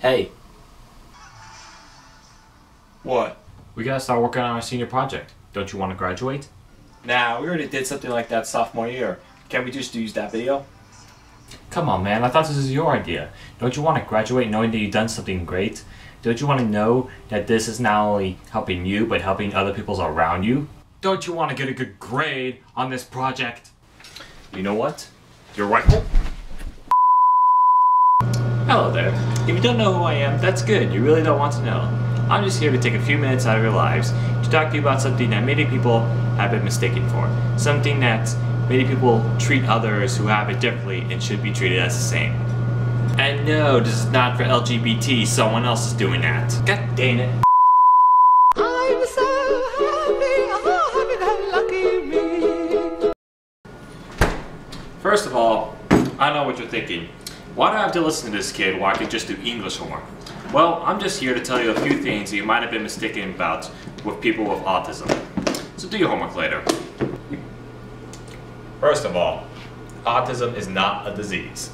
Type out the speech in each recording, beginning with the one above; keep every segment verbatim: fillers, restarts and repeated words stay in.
Hey. What? We gotta start working on our senior project. Don't you want to graduate? Nah, we already did something like that sophomore year. Can't we just use that video? Come on, man. I thought this was your idea. Don't you want to graduate knowing that you've done something great? Don't you want to know that this is not only helping you, but helping other people around you? Don't you want to get a good grade on this project? You know what? You're right. Oh. Hello there. If you don't know who I am, that's good. You really don't want to know. I'm just here to take a few minutes out of your lives to talk to you about something that many people have been mistaken for. Something that many people treat others who have it differently and should be treated as the same. And no, this is not for L G B T, someone else is doing that. God dang it. I'm so happy, oh, happy, lucky me. First of all, I know what you're thinking. Why do I have to listen to this kid while I can just do English homework? Well, I'm just here to tell you a few things that you might have been mistaken about with people with autism. So do your homework later. First of all, autism is not a disease.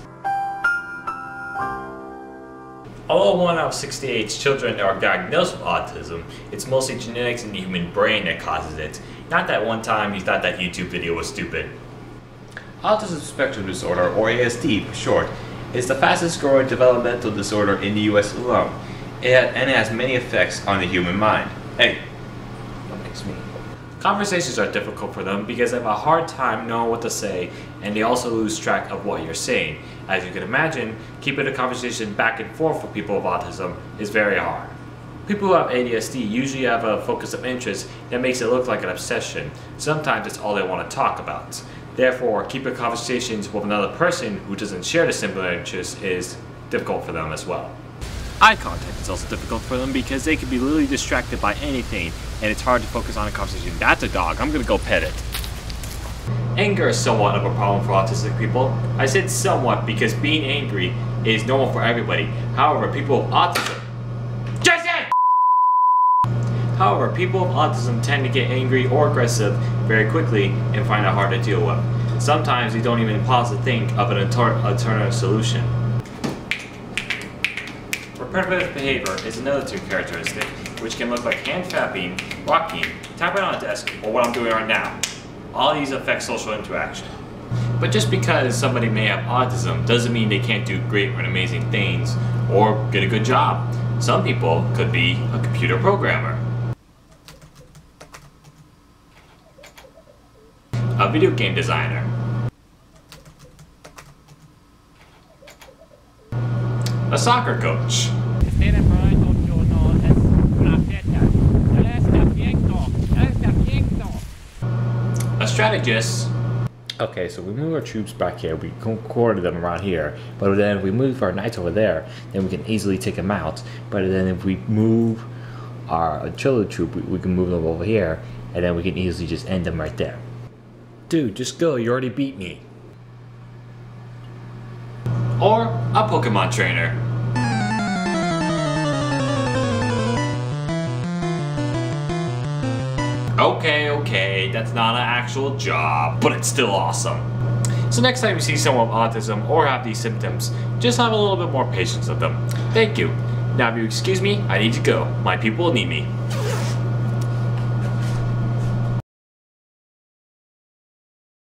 Although one out of sixty-eight children are diagnosed with autism, it's mostly genetics in the human brain that causes it. Not that one time you thought that YouTube video was stupid. Autism spectrum disorder, or A S D for short, is the fastest growing developmental disorder in the U S alone, it has, and it has many effects on the human mind. Hey, what makes me? Conversations are difficult for them because they have a hard time knowing what to say, and they also lose track of what you're saying. As you can imagine, keeping a conversation back and forth for people with autism is very hard. People who have A D S D usually have a focus of interest that makes it look like an obsession. Sometimes it's all they want to talk about. Therefore, keeping conversations with another person who doesn't share the similar interests is difficult for them as well. Eye contact is also difficult for them because they can be literally distracted by anything and it's hard to focus on a conversation. That's a dog, I'm gonna go pet it. Anger is somewhat of a problem for autistic people. I said somewhat because being angry is normal for everybody. However, people with autism... Jason! However, people with autism tend to get angry or aggressive very quickly and find it hard to deal with. Sometimes you don't even pause to think of an alternative solution. Repetitive behavior is another two characteristic, which can look like hand tapping, walking, tapping on a desk, or what I'm doing right now. All these affect social interaction. But just because somebody may have autism doesn't mean they can't do great and amazing things or get a good job. Some people could be a computer programmer, a video game designer, a soccer coach, a strategist. Okay, so we move our troops back here, we quarter them around here, but then if we move our knights over there, then we can easily take them out. But then if we move our artillery troop, we, we can move them over here, and then we can easily just end them right there. Dude, just go, you already beat me. Or a Pokemon trainer. Okay, okay, that's not an actual job, but it's still awesome. So next time you see someone with autism or have these symptoms, just have a little bit more patience with them. Thank you. Now if you excuse me, I need to go. My people need me.